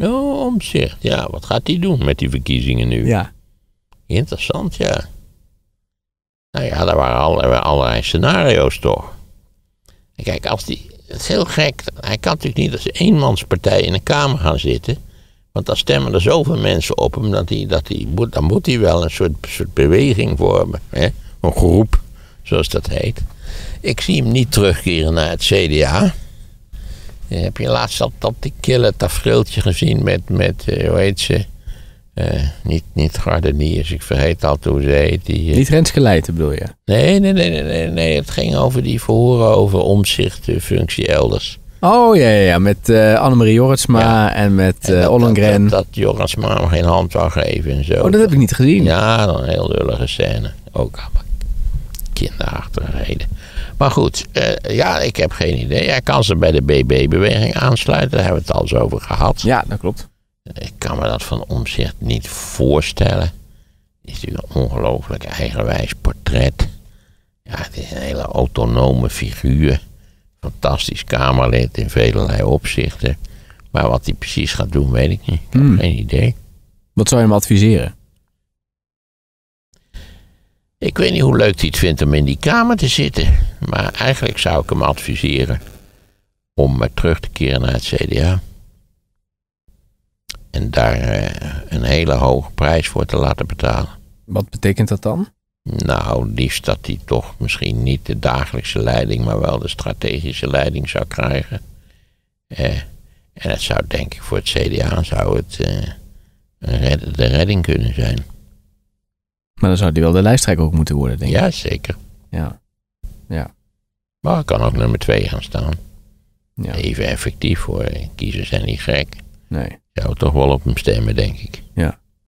Oh, Omtzigt. Ja, wat gaat hij doen met die verkiezingen nu? Ja. Interessant, ja. Nou ja, daar waren allerlei scenario's toch. En kijk, het is heel gek. Hij kan natuurlijk niet als eenmanspartij in de Kamer gaan zitten. Want dan stemmen er zoveel mensen op hem. Dan moet hij wel een soort beweging vormen. Hè? Een groep, zoals dat heet. Ik zie hem niet terugkeren naar het CDA. Heb je laatst al die kille tafereeltje gezien met hoe heet ze? Niet Gardeniers, ik vergeet al hoe ze heet. Niet Renske Leijten bedoel je? Nee, het ging over die verhoren over Omtzigt, de functie elders. Oh ja, met Annemarie Jorritsma en met Ollongren. Dat Jorritsma hem geen hand wou geven en zo. Oh, dat heb ik niet gezien. Ja, dan een heel lullige scène. Ook allemaal kinderachtigheden. Maar goed, ik heb geen idee. Hij kan ze bij de BB-beweging aansluiten. Daar hebben we het al eens over gehad. Ja, dat klopt. Ik kan me dat van Omtzigt niet voorstellen. Het is natuurlijk een ongelooflijk eigenwijs portret. Ja, het is een hele autonome figuur. Fantastisch Kamerlid in velelei opzichten. Maar wat hij precies gaat doen, weet ik niet. Ik heb geen idee. Wat zou je hem adviseren? Ik weet niet hoe leuk hij het vindt om in die Kamer te zitten. Maar eigenlijk zou ik hem adviseren om terug te keren naar het CDA. En daar een hele hoge prijs voor te laten betalen. Wat betekent dat dan? Nou, liefst dat hij toch misschien niet de dagelijkse leiding, maar wel de strategische leiding zou krijgen. En het zou, denk ik, voor het CDA zou het de redding kunnen zijn. Maar dan zou hij wel de lijsttrekker ook moeten worden, denk ik. Ja, zeker. Ja. Maar hij kan ook nummer 2 gaan staan. Ja. Even effectief hoor. Kiezers zijn niet gek. Nee. Zou toch wel op hem stemmen, denk ik. Ja.